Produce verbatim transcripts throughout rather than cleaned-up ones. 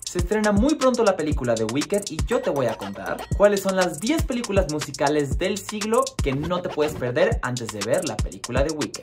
Se estrena muy pronto la película de Wicked y yo te voy a contar cuáles son las diez películas musicales del siglo que no te puedes perder antes de ver la película de Wicked.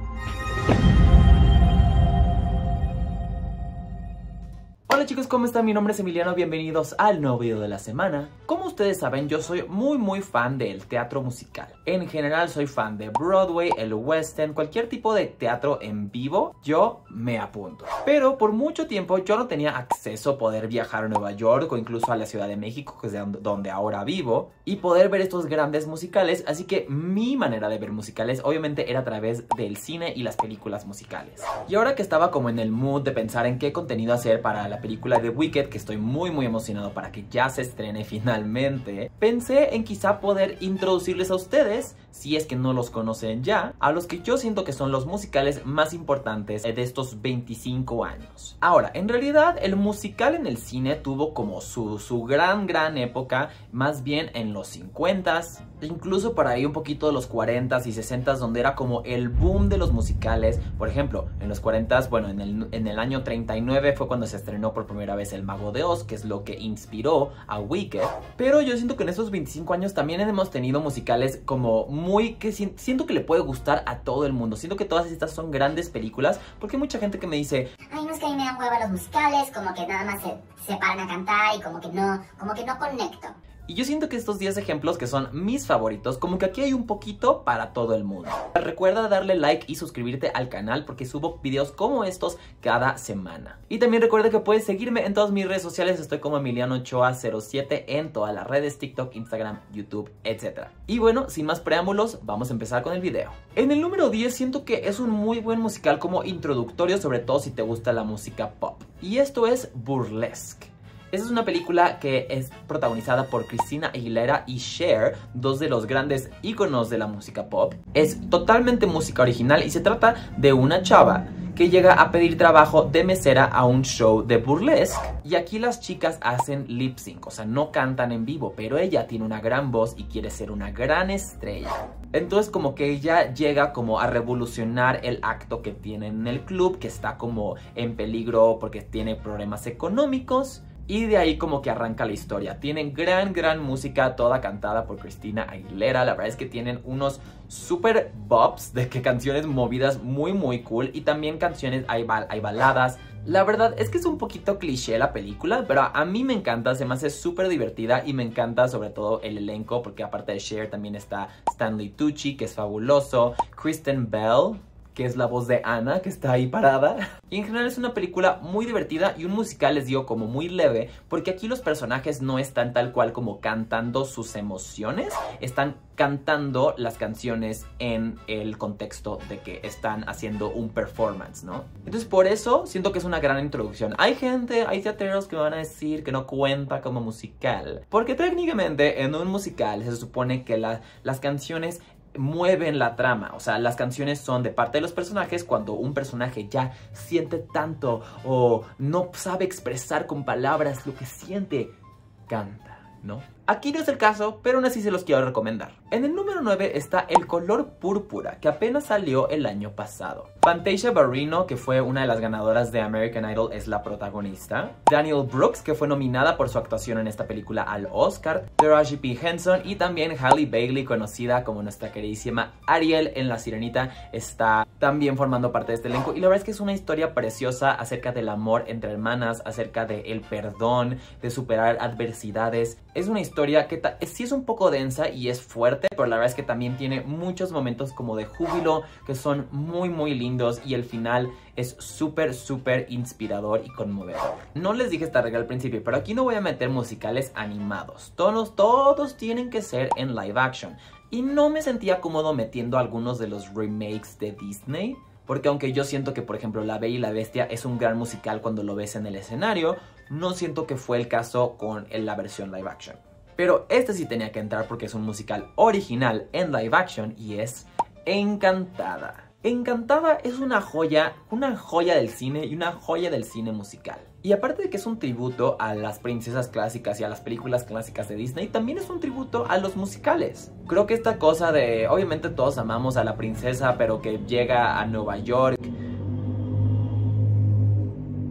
Hola chicos, ¿cómo están? Mi nombre es Emiliano, bienvenidos al nuevo video de la semana. Como ustedes saben, yo soy muy muy fan del teatro musical. En general soy fan de Broadway, el West End, cualquier tipo de teatro en vivo, yo me apunto. Pero por mucho tiempo yo no tenía acceso a poder viajar a Nueva York o incluso a la Ciudad de México, que es donde ahora vivo, y poder ver estos grandes musicales, así que mi manera de ver musicales obviamente era a través del cine y las películas musicales. Y ahora que estaba como en el mood de pensar en qué contenido hacer para la película de Wicked, que estoy muy muy emocionado para que ya se estrene finalmente, pensé en quizá poder introducirles a ustedes, si es que no los conocen ya, a los que yo siento que son los musicales más importantes de estos veinticinco años. Ahora, en realidad el musical en el cine tuvo como su, su gran gran época más bien en los cincuentas, incluso por ahí un poquito de los cuarentas y sesentas, donde era como el boom de los musicales. Por ejemplo, en los cuarentas, bueno, en el, en el año treinta y nueve fue cuando se estrenó por primera vez El Mago de Oz, que es lo que inspiró a Wicked. Pero yo siento que en estos veinticinco años también hemos tenido musicales como muy que si, siento que le puede gustar a todo el mundo. Siento que todas estas son grandes películas, porque hay mucha gente que me dice: ay, no, es que a mí me dan hueva los musicales, como que nada más se, se paran a cantar y como que no, como que no conecto. Y yo siento que estos diez ejemplos, que son mis favoritos, como que aquí hay un poquito para todo el mundo. Recuerda darle like y suscribirte al canal porque subo videos como estos cada semana. Y también recuerda que puedes seguirme en todas mis redes sociales. Estoy como Emiliano Ochoa cero siete en todas las redes: TikTok, Instagram, YouTube, etcétera. Y bueno, sin más preámbulos, vamos a empezar con el video. En el número diez siento que es un muy buen musical como introductorio, sobre todo si te gusta la música pop. Y esto es Burlesque. Esta es una película que es protagonizada por Christina Aguilera y Cher, dos de los grandes íconos de la música pop. Es totalmente música original y se trata de una chava que llega a pedir trabajo de mesera a un show de burlesque. Y aquí las chicas hacen lip sync, o sea, no cantan en vivo, pero ella tiene una gran voz y quiere ser una gran estrella. Entonces como que ella llega como a revolucionar el acto que tienen en el club, que está como en peligro porque tiene problemas económicos. Y de ahí como que arranca la historia. Tienen gran, gran música, toda cantada por Christina Aguilera. La verdad es que tienen unos super bops de que canciones movidas muy, muy cool. Y también canciones, hay, bal hay baladas. La verdad es que es un poquito cliché la película, pero a mí me encanta, se me hace súper divertida. Y me encanta sobre todo el elenco, porque aparte de Cher también está Stanley Tucci, que es fabuloso. Kristen Bell, que es la voz de Anna, que está ahí parada. Y en general es una película muy divertida y un musical, les digo, como muy leve, porque aquí los personajes no están tal cual como cantando sus emociones, están cantando las canciones en el contexto de que están haciendo un performance, ¿no? Entonces por eso siento que es una gran introducción. Hay gente, hay teatreros que me van a decir que no cuenta como musical, porque técnicamente en un musical se supone que la, las canciones mueven la trama, o sea, las canciones son de parte de los personajes. Cuando un personaje ya siente tanto o no sabe expresar con palabras lo que siente, canta, ¿no? Aquí no es el caso, pero aún así se los quiero recomendar. En el número nueve está El color púrpura, que apenas salió el año pasado. Fantasia Barrino, que fue una de las ganadoras de American Idol, es la protagonista. Daniel Brooks, que fue nominada por su actuación en esta película al Oscar. Taraji P. Henson y también Halle Bailey, conocida como nuestra queridísima Ariel en La Sirenita, está también formando parte de este elenco. Y la verdad es que es una historia preciosa acerca del amor entre hermanas, acerca del perdón, de superar adversidades. Es una historia que sí es un poco densa y es fuerte, pero la verdad es que también tiene muchos momentos como de júbilo que son muy muy lindos, y el final es súper súper inspirador y conmovedor. No les dije esta regla al principio, pero aquí no voy a meter musicales animados. Todos, todos tienen que ser en live action. Y no me sentía cómodo metiendo algunos de los remakes de Disney, porque aunque yo siento que, por ejemplo, La Bella y la Bestia es un gran musical cuando lo ves en el escenario, no siento que fue el caso con la versión live action. Pero este sí tenía que entrar porque es un musical original en live action y es Encantada. Encantada es una joya, una joya del cine y una joya del cine musical. Y aparte de que es un tributo a las princesas clásicas y a las películas clásicas de Disney, también es un tributo a los musicales. Creo que esta cosa de, obviamente todos amamos a la princesa, pero que llega a Nueva York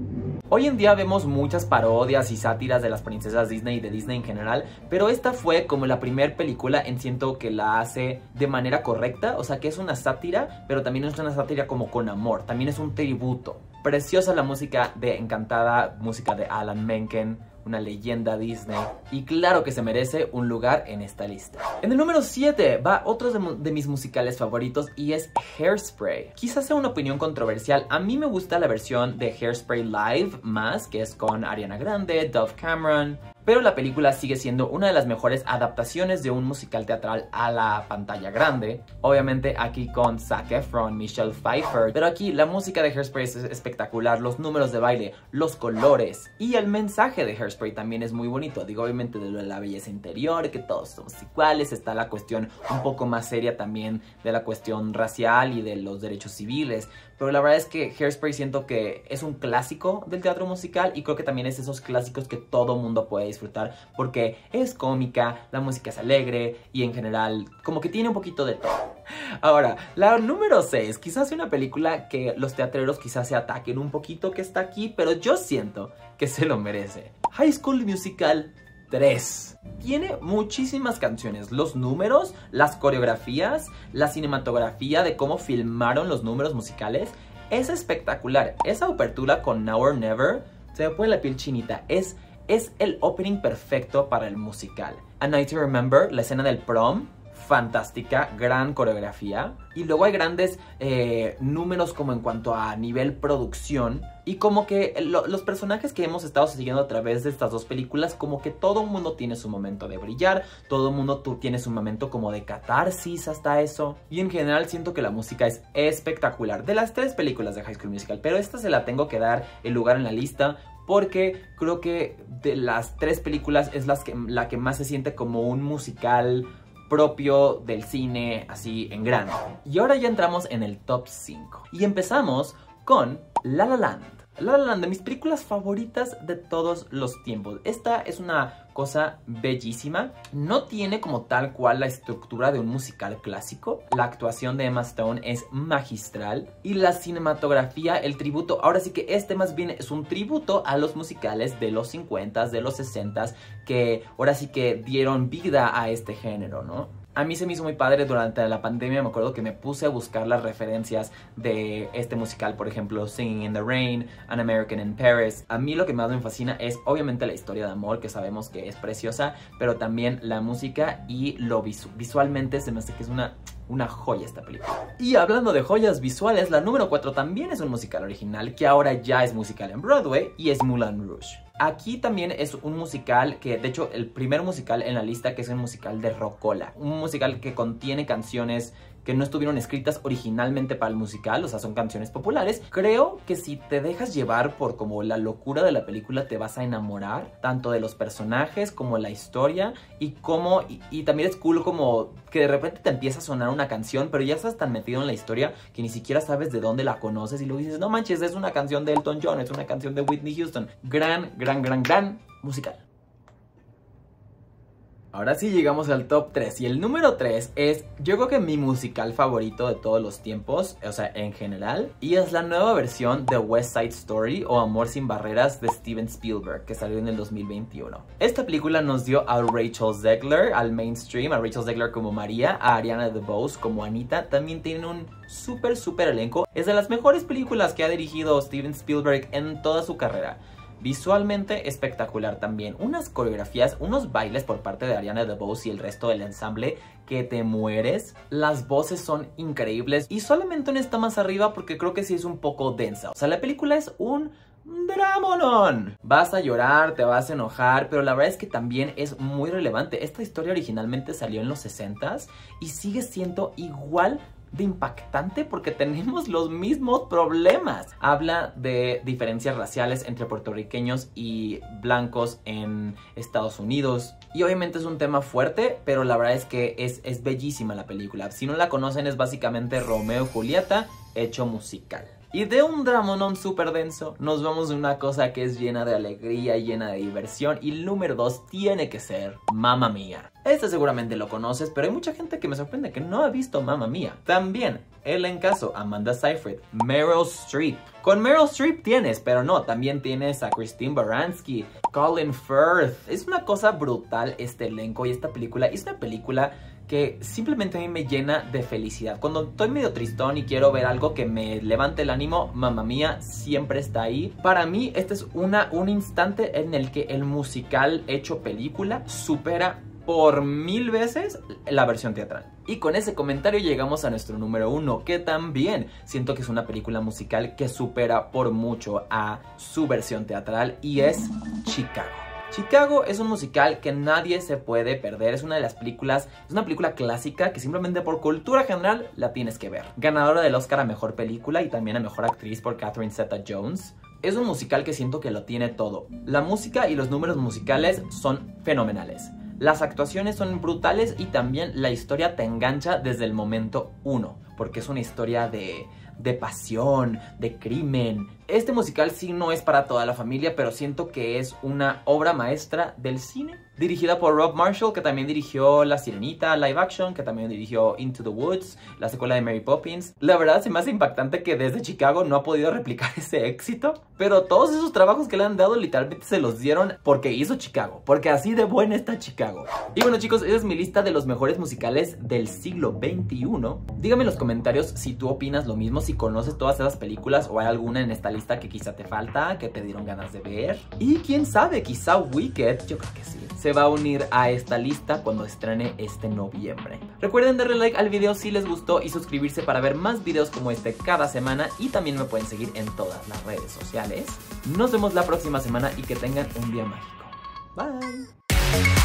Hoy en día vemos muchas parodias y sátiras de las princesas Disney y de Disney en general, pero esta fue como la primera película en siento que la hace de manera correcta, o sea que es una sátira, pero también es una sátira como con amor, también es un tributo. Preciosa la música de Encantada, música de Alan Menken, una leyenda Disney, y claro que se merece un lugar en esta lista. En el número siete va otro de, de mis musicales favoritos y es Hairspray. Quizás sea una opinión controversial, a mí me gusta la versión de Hairspray Live más, que es con Ariana Grande, Dove Cameron, pero la película sigue siendo una de las mejores adaptaciones de un musical teatral a la pantalla grande. Obviamente aquí con Zac Efron, Michelle Pfeiffer, pero aquí la música de Hairspray es espectacular, los números de baile, los colores y el mensaje de Hairspray también es muy bonito. Digo, obviamente de lo de la belleza interior, que todos somos iguales, está la cuestión un poco más seria también de la cuestión racial y de los derechos civiles. Pero la verdad es que Hairspray siento que es un clásico del teatro musical y creo que también es esos clásicos que todo mundo puede disfrutar porque es cómica, la música es alegre y en general como que tiene un poquito de todo. Ahora, la número seis, quizás sea una película que los teatreros quizás se ataquen un poquito que está aquí, pero yo siento que se lo merece. High School Musical tres. Tiene muchísimas canciones, los números, las coreografías, la cinematografía de cómo filmaron los números musicales es espectacular. Esa apertura con Now or Never se me pone la piel chinita, es, es el opening perfecto para el musical. A Night to Remember, la escena del prom, fantástica, gran coreografía. Y luego hay grandes eh, números como en cuanto a nivel producción. Y como que lo, los personajes que hemos estado siguiendo a través de estas dos películas, como que todo el mundo tiene su momento de brillar, todo el mundo tú tienes un momento como de catarsis hasta eso. Y en general siento que la música es espectacular. De las tres películas de High School Musical, pero esta se la tengo que dar el lugar en la lista porque creo que de las tres películas es las que, la que más se siente como un musical propio del cine, así en grande. Y ahora ya entramos en el top cinco. Y empezamos con La La Land. La La Land, de mis películas favoritas de todos los tiempos. Esta es una cosa bellísima. No tiene como tal cual la estructura de un musical clásico. La actuación de Emma Stone es magistral. Y la cinematografía, el tributo. Ahora sí que este más bien es un tributo a los musicales de los cincuentas, de los sesentas, que ahora sí que dieron vida a este género, ¿no? A mí se me hizo muy padre durante la pandemia, me acuerdo que me puse a buscar las referencias de este musical, por ejemplo, Singing in the Rain, An American in Paris. A mí lo que más me fascina es obviamente la historia de amor, que sabemos que es preciosa, pero también la música y lo visu visualmente se me hace que es una... una joya esta película. Y hablando de joyas visuales, la número cuatro también es un musical original que ahora ya es musical en Broadway y es Moulin Rouge. Aquí también es un musical que, de hecho, el primer musical en la lista, que es un musical de Rocola. Un musical que contiene canciones que no estuvieron escritas originalmente para el musical, o sea, son canciones populares. Creo que si te dejas llevar por como la locura de la película, te vas a enamorar tanto de los personajes como la historia y como, y, y también es cool como que de repente te empieza a sonar una canción, pero ya estás tan metido en la historia que ni siquiera sabes de dónde la conoces y luego dices, no manches, es una canción de Elton John, es una canción de Whitney Houston. Gran, gran, gran, gran musical. Ahora sí llegamos al top tres y el número tres es, yo creo que mi musical favorito de todos los tiempos, o sea, en general, y es la nueva versión de West Side Story o Amor sin barreras de Steven Spielberg, que salió en el dos mil veintiuno. Esta película nos dio a Rachel Zegler al mainstream, a Rachel Zegler como María, a Ariana DeBose como Anita. También tienen un súper, súper elenco. Es de las mejores películas que ha dirigido Steven Spielberg en toda su carrera. Visualmente espectacular también, unas coreografías, unos bailes por parte de Ariana DeBose y el resto del ensamble que te mueres. Las voces son increíbles y solamente una está más arriba porque creo que sí es un poco densa. O sea, la película es un dramonón. Vas a llorar, te vas a enojar, pero la verdad es que también es muy relevante. Esta historia originalmente salió en los sesentas y sigue siendo igual de impactante porque tenemos los mismos problemas. Habla de diferencias raciales entre puertorriqueños y blancos en Estados Unidos. Y obviamente es un tema fuerte, pero la verdad es que es, es bellísima la película. Si no la conocen, es básicamente Romeo y Julieta hecho musical. Y de un dramonón súper denso, nos vamos a una cosa que es llena de alegría, llena de diversión. Y el número dos tiene que ser Mamma Mía. Este seguramente lo conoces, pero hay mucha gente que me sorprende que no ha visto Mamma Mía. También Elencazo: Amanda Seyfried, Meryl Streep. Con Meryl Streep tienes, pero no, también tienes a Christine Baranski, Colin Firth. Es una cosa brutal este elenco y esta película. Es una película que simplemente a mí me llena de felicidad. Cuando estoy medio tristón y quiero ver algo que me levante el ánimo, Mamma Mía siempre está ahí. Para mí, este es una, un instante en el que el musical hecho película supera por mil veces la versión teatral. Y con ese comentario llegamos a nuestro número uno, que también siento que es una película musical que supera por mucho a su versión teatral, y es Chicago. Chicago es un musical que nadie se puede perder. Es una de las películas, es una película clásica que simplemente por cultura general la tienes que ver. Ganadora del Oscar a Mejor Película y también a Mejor Actriz por Catherine Zeta-Jones. Es un musical que siento que lo tiene todo. La música y los números musicales son fenomenales. Las actuaciones son brutales y también la historia te engancha desde el momento uno, porque es una historia de, de pasión, de crimen. Este musical sí no es para toda la familia, pero siento que es una obra maestra del cine. Dirigida por Rob Marshall, que también dirigió La Sirenita live action, que también dirigió Into the Woods, la secuela de Mary Poppins. La verdad se me hace impactante que desde Chicago no ha podido replicar ese éxito, pero todos esos trabajos que le han dado literalmente se los dieron porque hizo Chicago, porque así de buena está Chicago. Y bueno, chicos, esa es mi lista de los mejores musicales del siglo veintiuno. Dígame en los comentarios si tú opinas lo mismo, si conoces todas esas películas o hay alguna en esta lista que quizá te falta, que te dieron ganas de ver. Y quién sabe, quizá Wicked, yo creo que sí, se va a unir a esta lista cuando estrene este noviembre. Recuerden darle like al video si les gustó y suscribirse para ver más videos como este cada semana, y también me pueden seguir en todas las redes sociales. Nos vemos la próxima semana y que tengan un día mágico. Bye.